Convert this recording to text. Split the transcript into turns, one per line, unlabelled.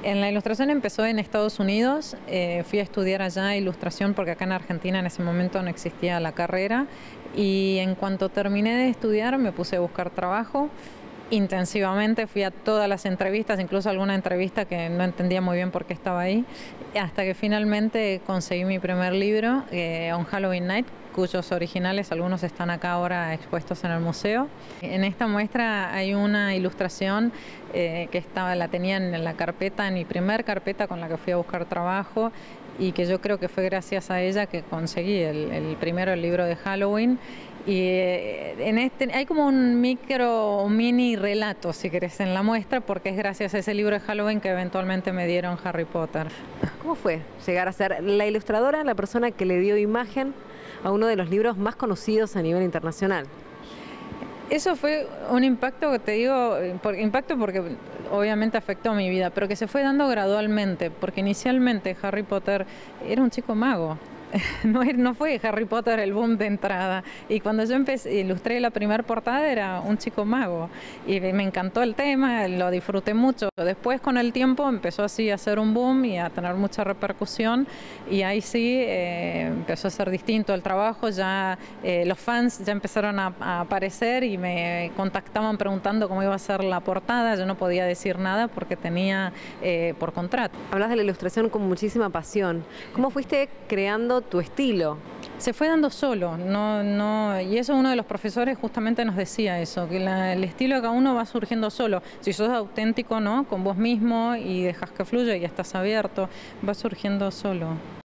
En la ilustración empezó en Estados Unidos, fui a estudiar allá ilustración porque acá en Argentina en ese momento no existía la carrera y en cuanto terminé de estudiar me puse a buscar trabajo intensivamente, fui a todas las entrevistas, incluso alguna entrevista que no entendía muy bien por qué estaba ahí, hasta que finalmente conseguí mi primer libro, On Halloween Night, cuyos originales, algunos están acá ahora expuestos en el museo. En esta muestra hay una ilustración la tenía en la carpeta, en mi primer carpeta con la que fui a buscar trabajo, y que yo creo que fue gracias a ella que conseguí el libro de Halloween. Y hay como un mini relato, si querés, en la muestra, porque es gracias a ese libro de Halloween que eventualmente me dieron Harry Potter.
¿Cómo fue llegar a ser la ilustradora, la persona que le dio imagen a uno de los libros más conocidos a nivel internacional?
Eso fue un impacto, que te digo, impacto porque obviamente afectó mi vida, pero que se fue dando gradualmente, porque inicialmente Harry Potter era un chico mago. No fue Harry Potter el boom de entrada, y cuando yo ilustré la primera portada era un chico mago y me encantó el tema, lo disfruté mucho. Después con el tiempo empezó así a hacer un boom y a tener mucha repercusión, y ahí sí empezó a ser distinto el trabajo. Ya los fans ya empezaron a aparecer y me contactaban preguntando cómo iba a ser la portada. Yo no podía decir nada porque tenía por contrato.
Hablas de la ilustración con muchísima pasión. ¿Cómo fuiste creando tu estilo?
Se fue dando solo, y eso uno de los profesores justamente nos decía eso, que el estilo de cada uno va surgiendo solo. Si sos auténtico, ¿no?, con vos mismo y dejas que fluya y estás abierto, va surgiendo solo.